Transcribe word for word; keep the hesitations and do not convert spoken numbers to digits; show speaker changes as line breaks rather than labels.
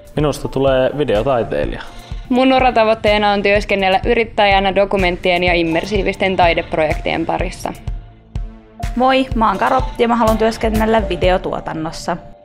Minusta tulee videotaiteilija.
Mun uratavoitteena on työskennellä yrittäjänä dokumenttien ja immersiivisten taideprojektien parissa.
Moi, mä oon Karo ja mä haluan työskennellä videotuotannossa.